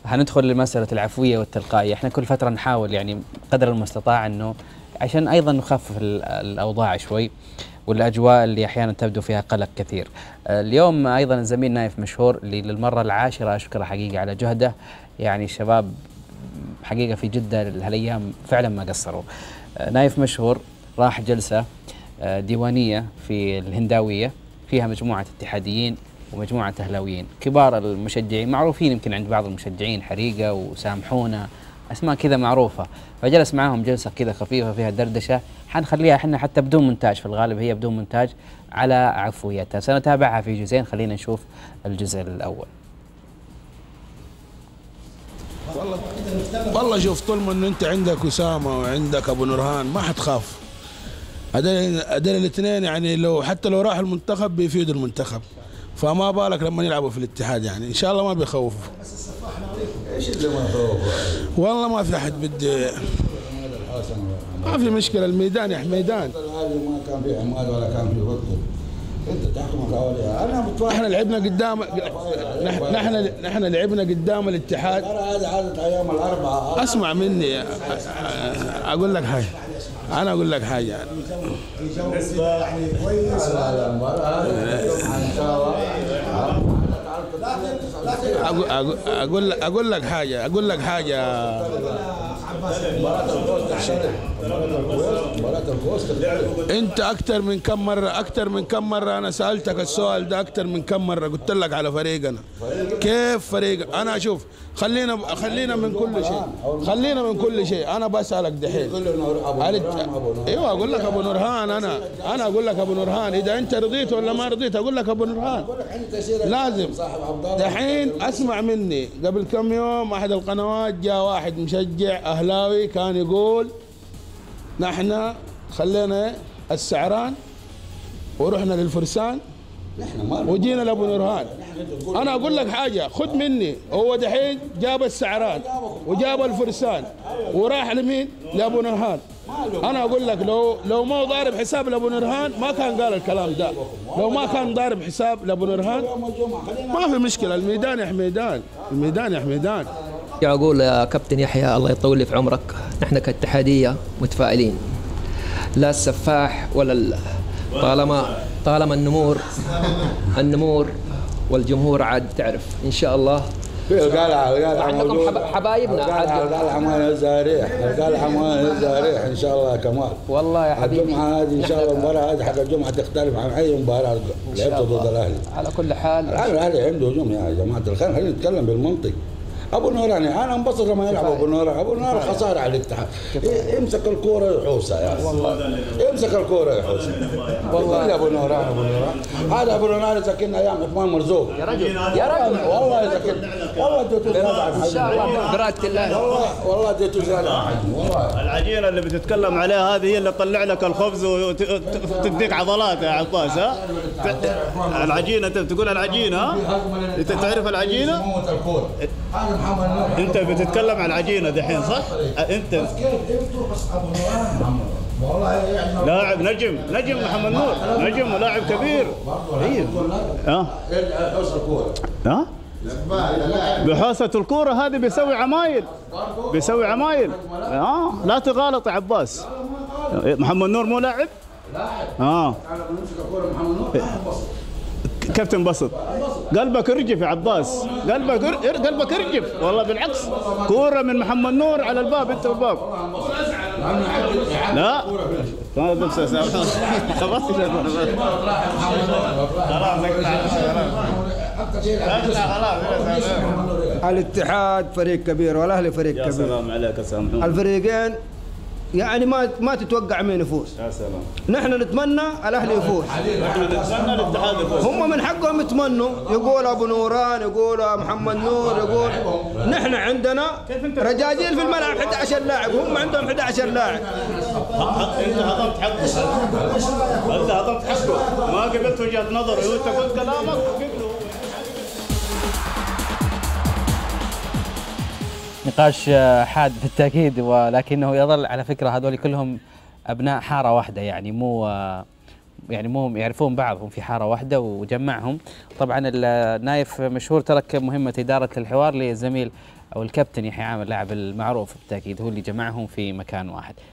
هندخل لمسألة العفوية والتلقائية. احنا كل فترة نحاول يعني قدر المستطاع انه عشان ايضا نخفف الاوضاع شوي والاجواء اللي احيانا تبدو فيها قلق كثير. اليوم ايضا الزميل نايف مشهور اللي للمرة العاشرة اشكره حقيقة على جهده، يعني الشباب حقيقة في جدة هالايام فعلا ما قصروا. نايف مشهور راح جلسة ديوانية في الهنداوية فيها مجموعة اتحاديين ومجموعة أهلاويين كبار المشجعين معروفين يمكن عند بعض المشجعين، حريقة وسامحونا أسماء كذا معروفة، فجلس معهم جلسة كذا خفيفة فيها دردشة حنخليها احنا حتى بدون مونتاج، في الغالب هي بدون مونتاج على عفويتها. سنتابعها في جزئين، خلينا نشوف الجزء الأول. والله شوف، طول ما انه انت عندك اسامه وعندك ابو نورهان ما حتخاف. هذول الاثنين يعني لو حتى لو راحوا المنتخب بيفيدوا المنتخب، فما بالك لما يلعبوا في الاتحاد، يعني ان شاء الله ما بيخوفوا. ايش اللي ما خوف؟ والله ما في احد بده، ما في مشكله، الميدان يا ميدان. هذه ما كان في عماد ولا كان في وقت، انت تحكم حواليها. احنا لعبنا قدام، نحن لعبنا قدام الاتحاد. هذه عادة ايام الاربعه. اسمع مني، اقول لك حاجه، انا اقول لك حاجه يعني كويس. لا المباراه ان شاء الله. اقول لك حاجه، انت اكثر من كم مره انا سالتك السؤال ده، اكثر من كم مره قلت لك على فريقنا. كيف فريق؟ انا اشوف، خلينا من كل شيء، انا بسالك دحين. ايوه اقول لك ابو نورهان، انا اقول لك ابو نورهان، اذا انت رضيت ولا ما رضيت اقول لك ابو نورهان. لازم دحين اسمع مني. قبل كم يوم احد القنوات جاء واحد مشجع اهلاوي كان يقول نحن خلينا السعران ورحنا للفرسان وجينا لابو نورهان. انا اقول لك حاجه، خذ مني، هو دحين جاب السعران وجاب الفرسان وراح لمين؟ لابو نورهان. انا اقول لك لو ما ضارب حساب لابو نورهان ما كان قال الكلام ده. لو ما كان ضارب حساب لابو نورهان ما في مشكله. الميدان يا حميدان، الميدان يا حميدان. اقول يا كابتن يحيى الله يطول لي في عمرك، نحن كاتحاديه متفائلين، لا السفاح ولا طالما النمور والجمهور عاد تعرف ان شاء الله. القلعه عندكم حبايبنا، القلعه ما يزاريح، القلعه ما يزاريح ان شاء الله يا كمال. والله يا حبيبي الجمعه هذه ان شاء الله، المباراه هذه حق الجمعه تختلف عن اي مباراه لعبتها ضد الاهلي. على كل حال الاهلي عنده هجوم يا جماعه الخير، خلينا نتكلم بالمنطق. ابو نوران انا انبسط لما يلعب ابو نوران خساره على الاتحاد. امسك الكوره يحوسها يا اخي، والله امسك الكوره يحوسها والله. يا ابو نوران هذا ابو نوران اذا كنا ايام عثمان مرزوق يا رجل والله اذا كنا والله اديته زياده ان شاء الله برات الله، والله اديته زياده والله. العجينه اللي بتتكلم عليها هذه هي اللي تطلع لك الخبز وتديك عضلات يا عباس. ها العجينه، انت بتقول العجينه، ها انت تعرف العجينه؟ انت بتتكلم عن العجينه دحين صح؟ انت لاعب نجم محمد نور، نجم ولاعب كبير. ايوه ها بحوسه الكوره هذه بيسوي عمايل. لا تغالط يا عباس. محمد نور مو لاعب؟ كابتن بسط قلبك يرجف يا عباس، قلبك يرجف والله. بالعكس كوره من محمد نور على الباب، انت الباب. لا الاتحاد فريق كبير والاهلي فريق كبير. يا سلام عليك يا سلام. الفريقين يعني ما تتوقع مين يفوز. يا سلام. نحن نتمنى الاهلي يفوز، نحن نتمنى الاتحاد يفوز. هم من حقهم يتمنوا، يقول ابو نوران، يقول محمد نور، يقول نحن عندنا رجاجيل في الملعب 11 لاعب، هم عندهم 11 لاعب. انت هضمت حقه، ما قبلت وجهه نظري وانت قلت كلامك قبله. نقاش حاد بالتأكيد، ولكنه يظل على فكرة هذول كلهم أبناء حارة واحدة، يعني مو يعرفون بعضهم في حارة واحدة وجمعهم. طبعا النايف مشهور ترك مهمة إدارة الحوار للزميل او الكابتن يحيى عامر لاعب المعروف بالتاكيد هو اللي جمعهم في مكان واحد.